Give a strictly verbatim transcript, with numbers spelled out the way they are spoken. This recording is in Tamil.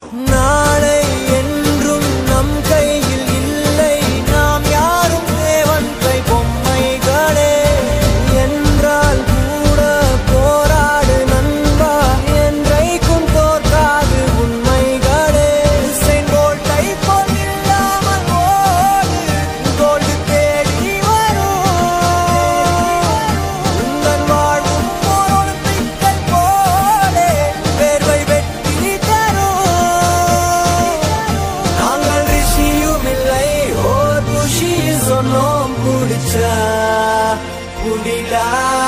நாளை என்றும் நம் கையில் இல்லை, நாம் யாரும் தேவன் கை பொம்மைகளே. என்றால் கூட போராடு நண்பா, என்றைக்கும் தோற்றாது உண்மைகளே. செங்கோட்டை போல் இல்லாமல் ஓடு, கோல்டு தேடி வரும். உங்கள் வாழும் ஓர் ஒலிம்பிக்கை போலே வேர்வை வெட்டி தரும். நாங்கள் ரிஷியும் இல்லை, ஓர் குஷி சொன்னோம், குடிச்சா குடிலா